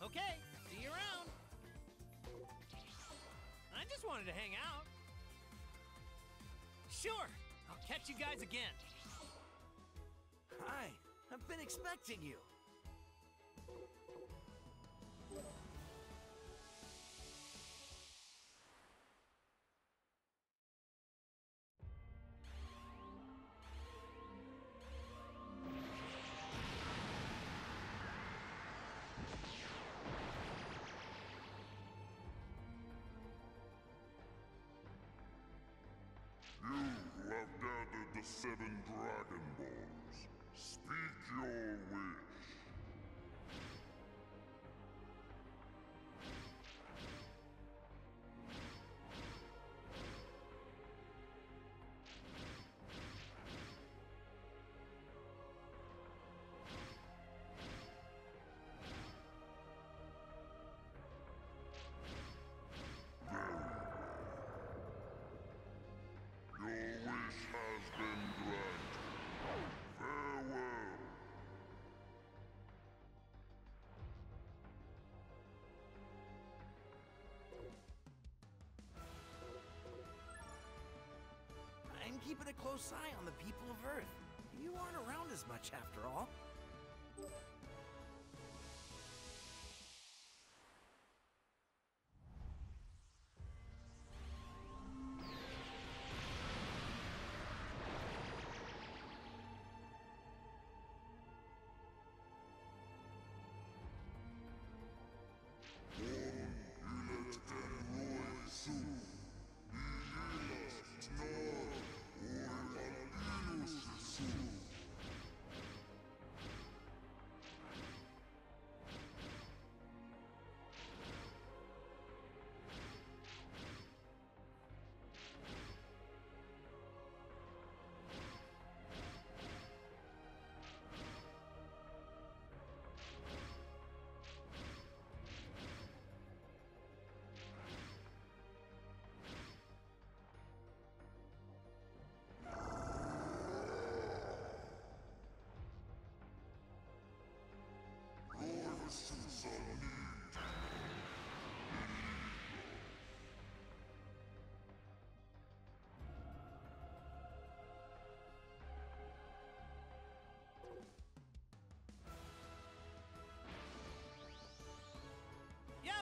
Okay, see you around. I just wanted to hang out. Sure, I'll catch you guys again. Hi, I've been expecting you. You have gathered the 7 Dragon Balls. Speak your wish. Your wish has been granted. Farewell. I'm keeping a close eye on the people of Earth. You aren't around as much after all.